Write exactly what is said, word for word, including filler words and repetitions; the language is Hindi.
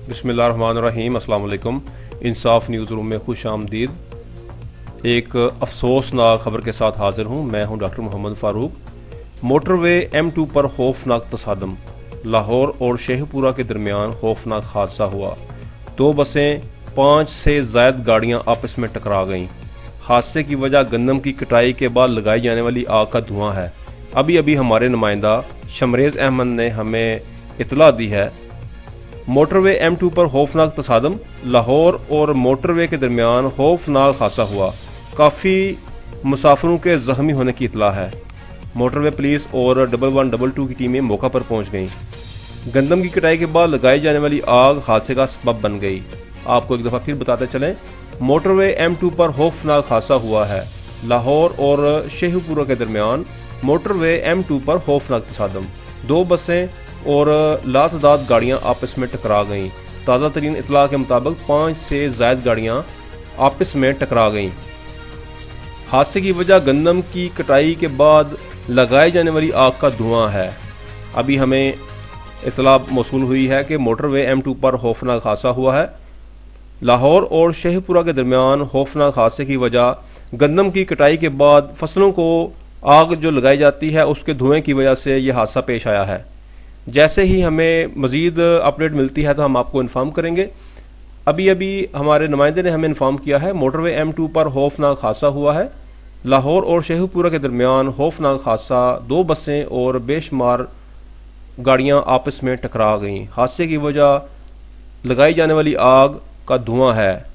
बिस्मिल्लाहिर्रहमानिर्रहीम। अस्सलाम वालेकुम। इंसाफ न्यूज़ रूम में खुश आमदीद। एक अफसोसनाक खबर के साथ हाजिर हूँ। मैं हूँ doctor Mohammad Farooq. Motorway M two पर खौफनाक तसादम। लाहौर और शेखपुरा के दरमियान खौफनाक हादसा हुआ। दो बसें पाँच से ज़ायद गाड़ियाँ आपस में टकरा गईं। हादसे की वजह गंदम की कटाई के बाद लगाई जाने वाली आग का धुआं है। अभी अभी हमारे नुमाइंदा शमरेज़ अहमद ने हमें इतला दी है। मोटरवे एम टू पर खौफनाक तसादम। लाहौर और मोटरवे के दरमियान खौफनाक हादसा हुआ। काफ़ी मुसाफिरों के ज़ख्मी होने की इतला है। मोटरवे पुलिस और डबल वन डबल टू की टीमें मौका पर पहुंच गईं। गंदम की कटाई के बाद लगाई जाने वाली आग हादसे का सबब बन गई। आपको एक दफ़ा फिर बताते चलें, मोटरवे एम टू पर खौफनाक हादसा हुआ है। लाहौर और शेखपुरा के दरमियान मोटरवे एम टू पर खौफनाक तसादम। दो बसें और लातदाद गाड़ियां आपस में टकरा गईं। ताज़ा तरीन इतला के मुताबिक पाँच से ज़ायद गाड़ियां आपस में टकरा गईं। हादसे की वजह गंदम की कटाई के बाद लगाई जाने वाली आग का धुआं है। अभी हमें इतला मौसूल हुई है कि मोटरवे एम टू पर खौफनाक हादसा हुआ है। लाहौर और शेखपुरा के दरमियान खौफनाक हादसे की वजह गंदम की कटाई के बाद फसलों को आग जो लगाई जाती है उसके धुएं की वजह से यह हादसा पेश आया है। जैसे ही हमें मज़ीद अपडेट मिलती है तो हम आपको इन्फॉर्म करेंगे। अभी अभी हमारे नुमाइंदे ने हमें इन्फॉर्म किया है मोटरवे एम टू पर खौफनाक हादसा हुआ है। लाहौर और शेखपुरा के दरमियान खौफनाक हादसा। दो बसें और बेशुमार गाड़ियां आपस में टकरा गईं। हादसे की वजह लगाई जाने वाली आग का धुआं है।